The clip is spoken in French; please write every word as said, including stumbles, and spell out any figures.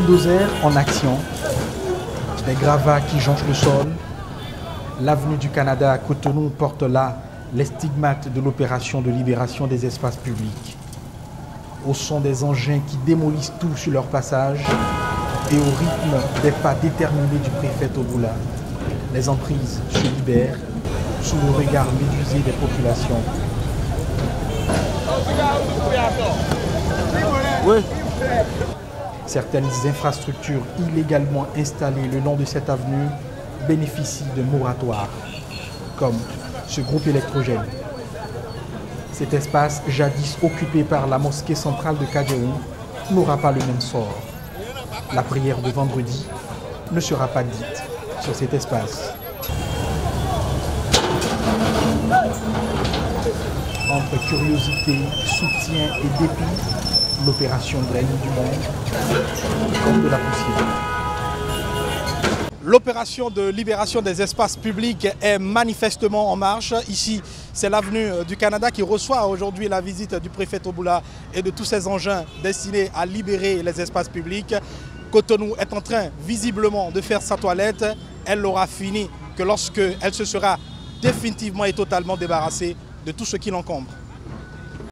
bulldozers en action, des gravats qui jonchent le sol. L'avenue du Canada à Cotonou porte là les stigmates de l'opération de libération des espaces publics. Au son des engins qui démolissent tout sur leur passage et au rythme des pas déterminés du préfet Toboula, les emprises se libèrent sous le regard médusé des populations. Oui. Certaines infrastructures illégalement installées le long de cette avenue bénéficient de moratoires, comme ce groupe électrogène. Cet espace, jadis occupé par la mosquée centrale de Kadioum, n'aura pas le même sort. La prière de vendredi ne sera pas dite sur cet espace. Entre curiosité, soutien et dépit, l'opération draine du monde comme de la poussière. L'opération de libération des espaces publics est manifestement en marche. Ici, c'est l'avenue du Canada qui reçoit aujourd'hui la visite du préfet Toboula et de tous ces engins destinés à libérer les espaces publics. Cotonou est en train visiblement de faire sa toilette. Elle l'aura fini que lorsqu'elle se sera définitivement et totalement débarrassée de tout ce qui l'encombre.